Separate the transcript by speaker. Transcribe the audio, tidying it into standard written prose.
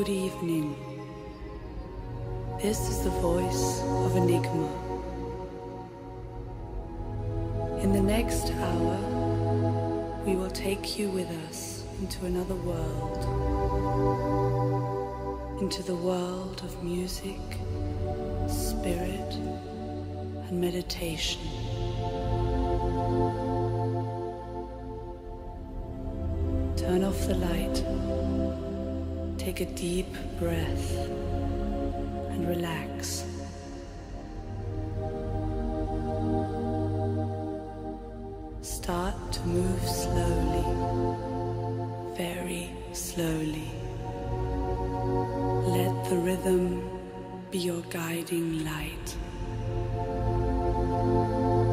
Speaker 1: Good evening. This is the voice of Enigma. In the next hour, we will take you with us into another world, into the world of music, spirit, and meditation. Turn off the light, take a deep breath, and relax. Start to move slowly, very slowly. Let the rhythm be your guiding light.